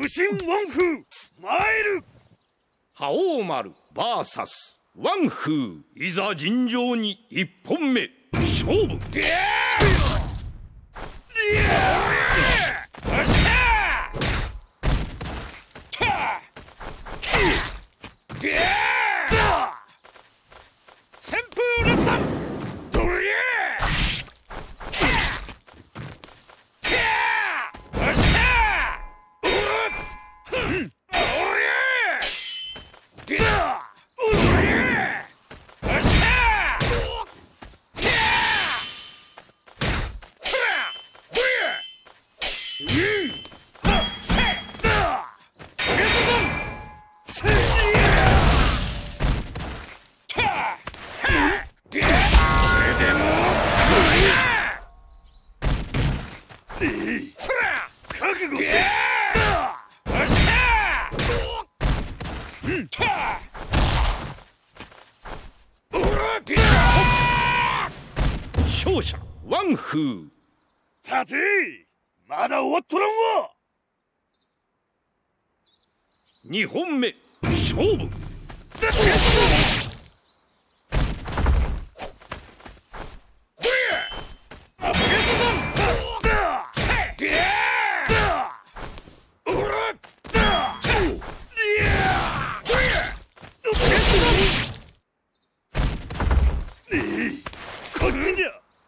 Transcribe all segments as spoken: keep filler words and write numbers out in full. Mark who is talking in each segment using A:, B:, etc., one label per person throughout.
A: 武神ワンフー参る。
B: 覇王丸 ブイエス ワンフー、いざ尋常に一本目勝負。
A: 旋風列弾ドリエ
B: 勝者ワンフー。
A: 立て、まだ終わっとらんわ。
B: にほんめ勝負。
A: こっちにゃ。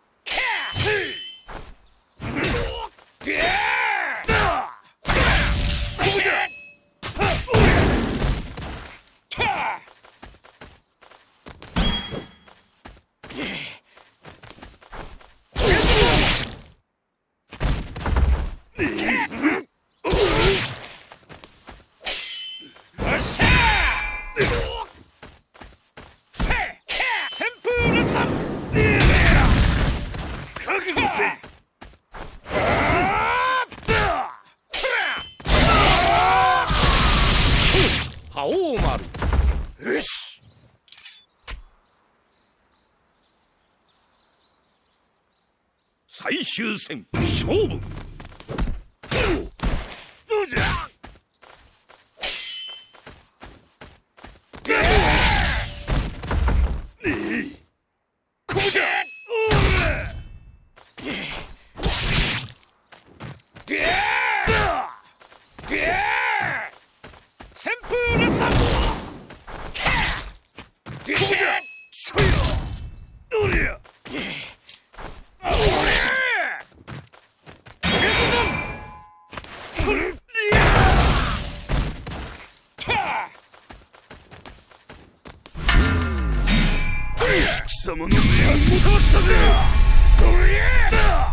B: 覇王丸。
A: よし。
B: 最終戦勝負。
A: どうじゃ。ここじゃ。旋風列弾ここじゃ。そよどりゃ。貴様の目をもたらしたぜ。どりゃ。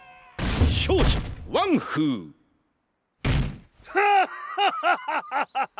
B: 勝者ワンフー。
A: ははははは。